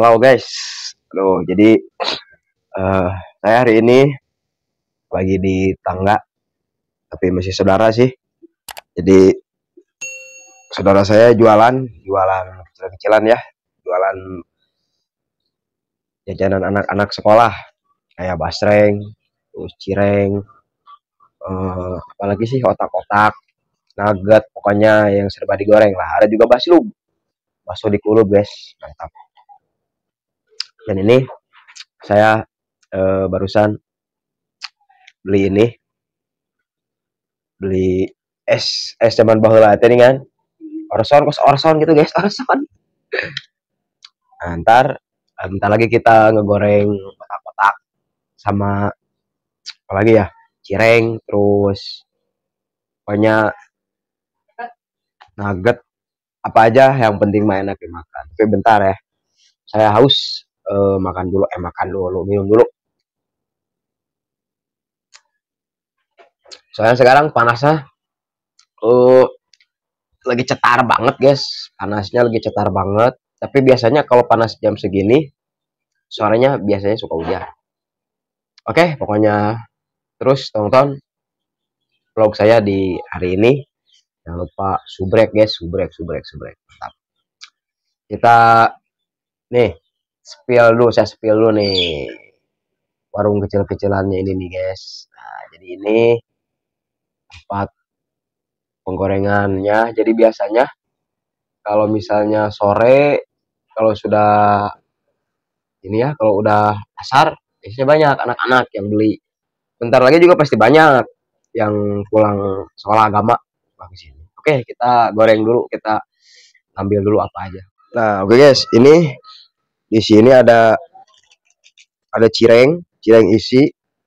Halo guys, jadi eh, saya hari ini lagi di tangga, tapi masih saudara sih. Jadi saudara saya jualan kecil-kecilan ya, jualan jajanan anak-anak sekolah kayak basreng, terus cireng, apalagi sih otak-otak, nugget, pokoknya yang serba digoreng lah. Ada juga bakso dikulub guys, mantap. Dan ini saya barusan beli ini, beli es zaman baheula teh kan. Orson gitu guys, orson. Nah, ntar lagi kita ngegoreng kotak-kotak sama apalagi ya, cireng, terus pokoknya nugget, apa aja yang penting mah enak dimakan. Tapi bentar ya, saya haus. Makan dulu, minum dulu. Soalnya sekarang panasnya uh, lagi cetar banget guys, panasnya lagi cetar banget. Tapi biasanya kalau panas jam segini, suaranya biasanya suka hujan. Oke, pokoknya terus tonton vlog saya di hari ini. Jangan lupa subrek guys, subrek. Mantap. Kita nih saya spill dulu nih warung kecil-kecilannya ini nih guys. Nah, jadi ini tempat penggorengannya. Jadi biasanya kalau misalnya sore, kalau sudah ini ya, kalau udah asar, biasanya banyak anak-anak yang beli. Bentar lagi juga pasti banyak yang pulang sekolah agama ke sini. Oke, kita goreng dulu, kita ambil dulu apa aja. Nah, oke guys, ini di sini ada cireng isi,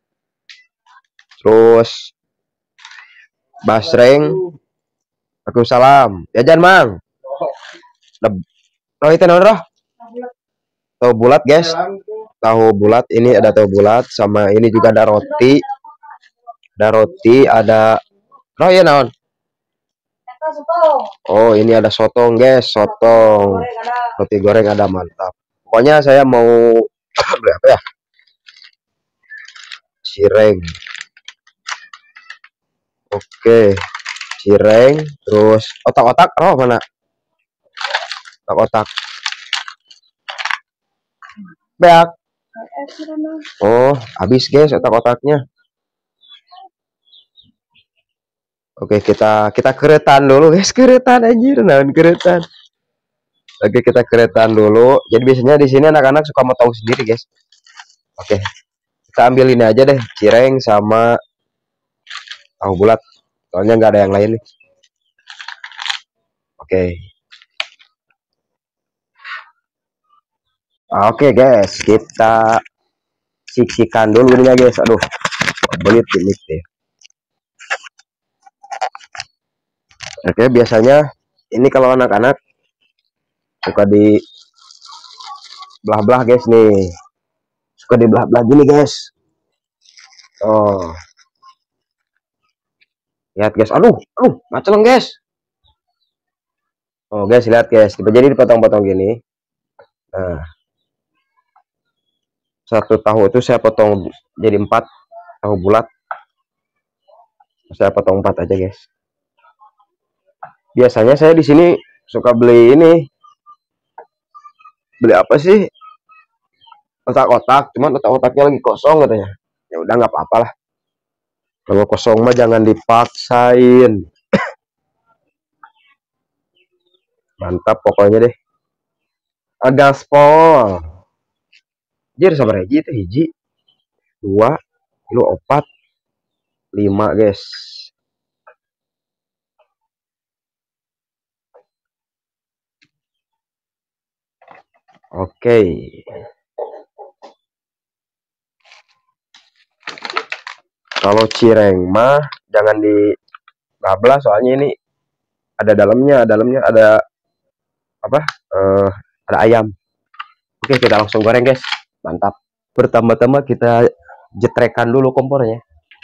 terus basreng. Waalaikumsalam. Jajan, Mang. Roh itu roh. Tahu bulat, guys. Tahu bulat, ini ada tahu bulat sama ini juga ada roti. Ada roti, ada roh ya naon? Oh, ini ada sotong, guys, sotong. Roti goreng ada, mantap. Pokoknya saya mau beli apa ya? Cireng. Oke, cireng, terus otak-otak, oh mana? Otak-otak. Beak. Oh, habis guys otak-otaknya. Oke, kita keretan dulu guys, keretan anjir, naon keretan. Oke, kita keretan dulu. Jadi biasanya di sini anak-anak suka mau tahu sendiri, guys. Oke. Kita ambil ini aja deh, cireng sama tahu bulat. Soalnya nggak ada yang lain nih. Oke. Oke, guys, kita siksikan dulu ini guys. Aduh, belit ini deh. Oke, biasanya ini kalau anak-anak suka di belah-belah guys nih. Suka di belah-belah gini guys. Oh. Lihat guys. Aduh, macam guys. Oh guys, lihat guys. Jadi dipotong-potong gini. Nah, satu tahu itu saya potong jadi 4 tahu bulat. Saya potong 4 aja guys. Biasanya saya di sini suka beli ini. Beli apa sih? Otak-otak, cuman otak-otaknya lagi kosong katanya. Ya udah nggak apa-apa lah. Kalau kosong mah jangan dipaksain. Mantap pokoknya deh. Gaspol. Jir sabar hiji itu hiji. 2, 4, 5 guys. Oke. Kalau cireng mah jangan dibablah soalnya ini ada dalamnya ada apa? Ada ayam. Oke, kita langsung goreng guys. Mantap. Pertama-tama kita jetrekan dulu kompornya.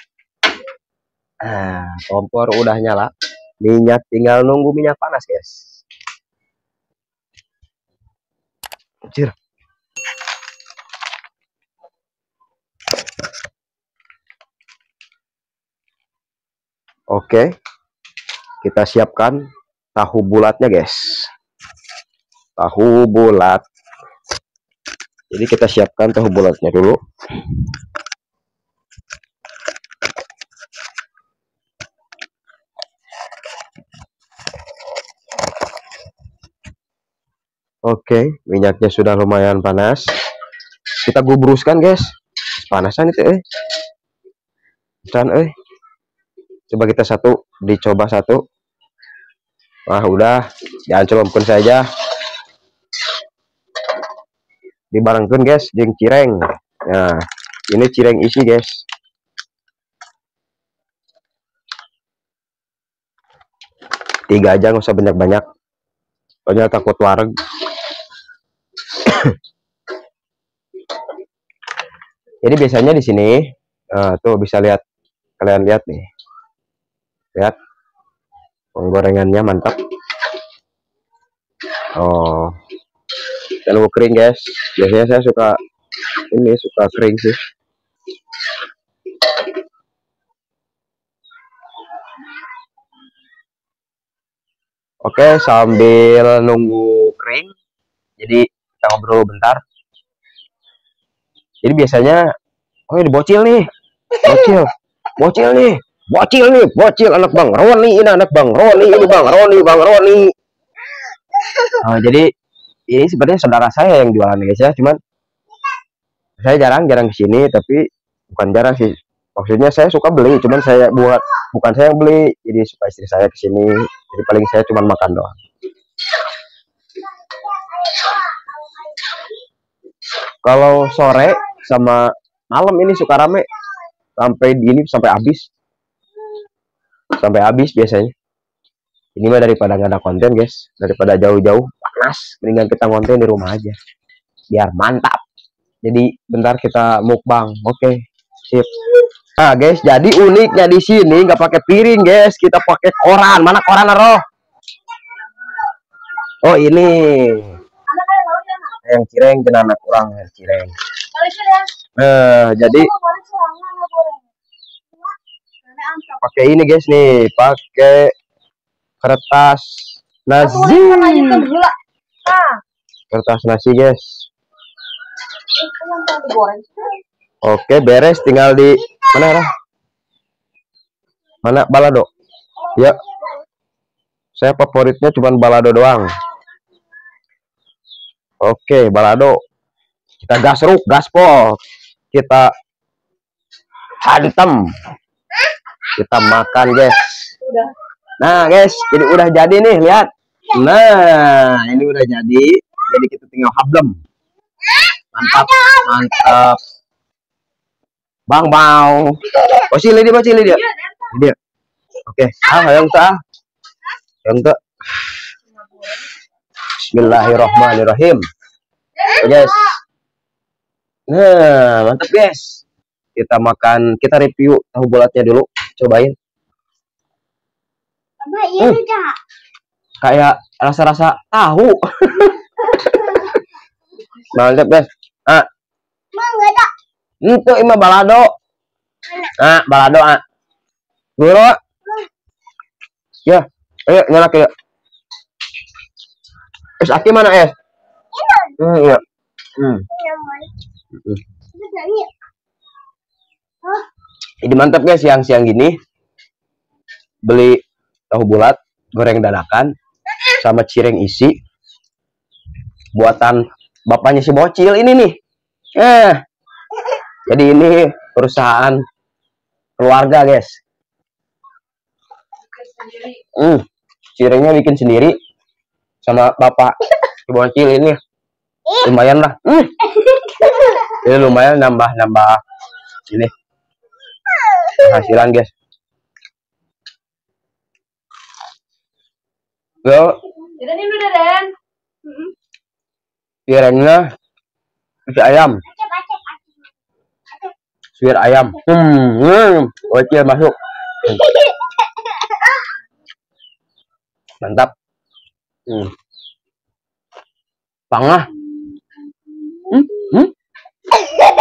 Nah, kompor udah nyala. Minyak tinggal nunggu minyak panas guys. Anjir. Oke, kita siapkan tahu bulatnya guys. Tahu bulat. Jadi kita siapkan tahu bulatnya dulu. Oke, minyaknya sudah lumayan panas. Kita gubruskan guys. Panasan itu coba kita dicoba satu. Wah udah, jangan celupkan saja. Dibarengkan guys jeung cireng. Nah ini cireng isi guys. Tiga aja, nggak usah banyak-banyak, soalnya takut wareg. Jadi biasanya di sini tuh bisa lihat, kalian lihat nih, lihat penggorengannya mantap. Oh, dan nunggu kering guys. Biasanya saya suka kering sih. Oke, sambil nunggu kering, jadi kita ngobrol bentar. Jadi biasanya, oh ini bocil nih, bocil anak Bang Roni, ini anak Bang Roni, ini Bang Roni. Jadi ini sebenarnya saudara saya yang jualan guys ya, cuman saya jarang kesini, tapi bukan jarang sih. Maksudnya saya suka beli, cuman bukan saya yang beli, jadi suka istri saya kesini. Jadi paling saya cuma makan doang. Kalau sore sama malam ini suka rame sampai habis biasanya. Ini mah daripada nggak ada konten guys, daripada jauh-jauh panas, mendingan kita konten di rumah aja biar mantap. Jadi bentar kita mukbang. Oke, sip. Nah guys, jadi uniknya di sini nggak pakai piring guys, kita pakai koran. Mana koran roh? Oh ini yang cireng dengan anak kurang cireng. Jadi pakai ini guys nih, pakai kertas nasi. Kertas nasi guys. Oke, beres, tinggal di mana balado ya. Saya favoritnya cuma balado doang. Oke, balado kita gasruk, gaspol, kita hantem, kita makan guys. Nah guys, jadi udah jadi nih, lihat. Nah ini udah jadi kita tinggal hablem. Mantap Bang mau bocil dia. Oke, yang tak. Bismillahirrahmanirrahim. Guys, nah mantap guys, kita makan, kita review tahu bulatnya dulu, cobain. Kayak rasa tahu. Mantap guys. Itu ima balado. Balado Guru. Ya, ayo nyalak ya. Es aki mana es? Iya. Jadi mantap guys, siang-siang gini beli tahu bulat goreng dadakan sama cireng isi buatan bapaknya si bocil ini nih. Jadi ini perusahaan keluarga guys. Cirengnya bikin sendiri sama bapak si bocil ini. Lumayan lah. Ini lumayan nambah ini penghasilan guys. Yo, cirengnya isi ayam, suwir ayam. Bocil masuk. Mantap. Pangah.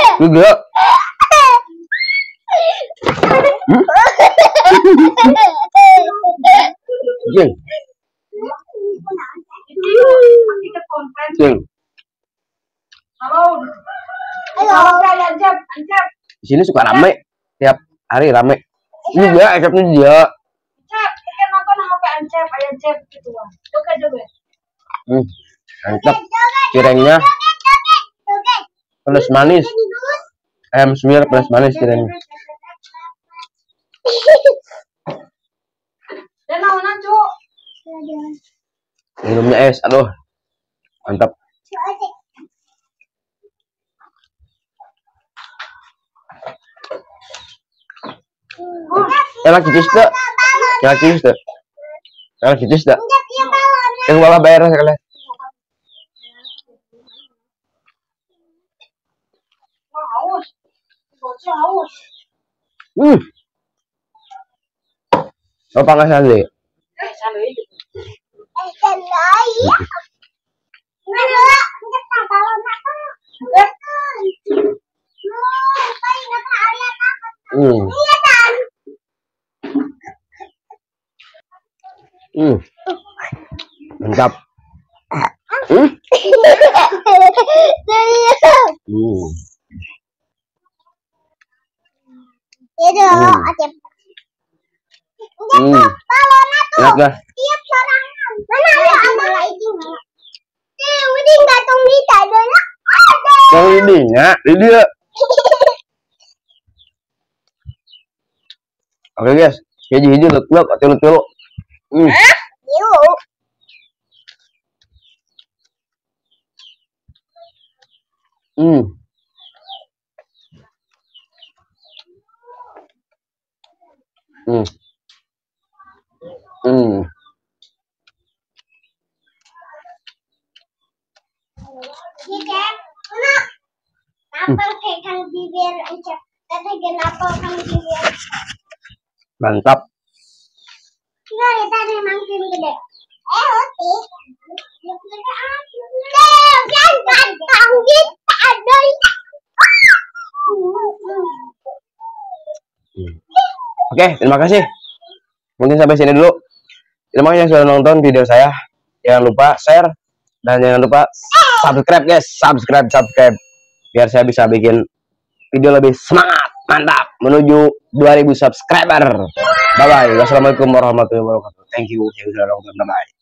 Juga. Jeng. Jeng. Halo. Halo. Di sini suka rame, tiap hari rame. Ini dia, Acapnya dia. Cep, kita nonton HP Ancep, ayah Cep gitu lah. Joget. Mantap. Cirengnya pedas manis. Ayam semir pedas manis cirengnya. Dan naonan, Cuk? Minumnya es, aduh. Mantap. Enak gitu tuh. Enak gitu tuh. Enak gitu tuh. Yang malah bayar sekali. Haus. Bocah haus. Apa nggak sandi? Sandi. Mantap. Enak dah. Yang lidinya, di dia. Oke guys, hiji lek atilu. Mantap. Oke, terima kasih. Mungkin sampai sini dulu. Terima kasih yang sudah nonton video saya. Jangan lupa share dan jangan lupa subscribe guys, subscribe biar saya bisa bikin video lebih semangat, mantap menuju 2000 subscriber. Bye bye. Wassalamualaikum warahmatullahi wabarakatuh. Thank you sudah nonton. Bye bye.